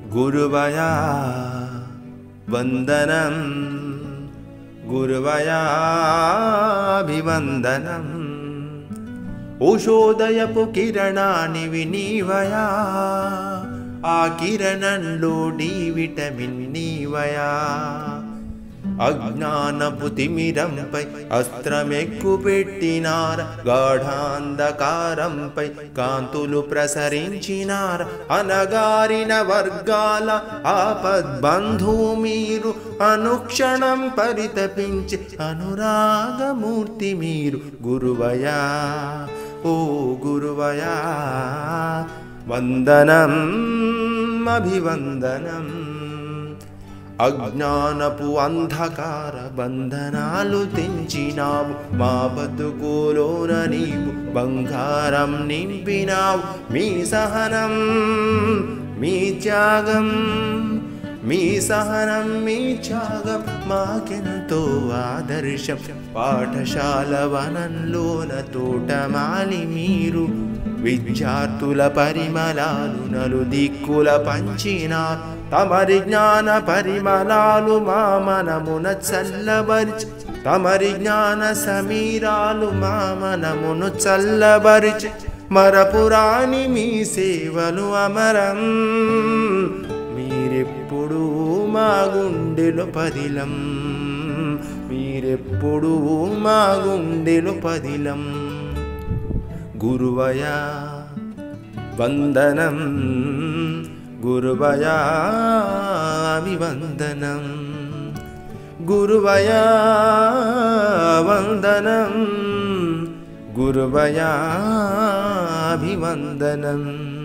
गुरुवया वंदनं गुरुवयाभिवंदनम् उषोदयपु किरणानि विनीवया आ किरणंलो D vitamin नीवया अज्ञानपु तिमिरंपै अस्त्रमेक्कुपेट्टिनार गाढांधकारंपै कांतुलु प्रसरिंचिनार अनगारिन वर्गाल आपद्बंधु मीरु अनुक्षणं परितपिंचि अनुरागमूर्ति मीरु गुरुवया ओ गुरुवया वंदनम् अभिवंदनम् अज्ञानपु अंधकार बंधनालु तेंचिनावु मा बतुकुलोन नीवु बंगारं निंपिनावु मी सहनं मी त्यागं మీ సహనం మీ త్యాగం మాకెంతో ఆదర్శం పాఠశాల వనంలోన తోటమాలి మీరు విద్యార్థుల పరిమళాలు నలుదిక్కుల పంచినారు తమరి జ్ఞాన పరిమళాలు మా మనమున చల్లబరిచి తమరి జ్ఞాన సమీరాలు మా మనమును చల్లబరిచి మరపురాని మీ సేవలు అమరం మీరెప్పుడు మా గుండెలో పదిలం మీరెప్పుడు మా గుండెలో పదిలం గురువయా వందనం గురువయా అభివందనం గురువయా వందనం గురువయా అభివందనం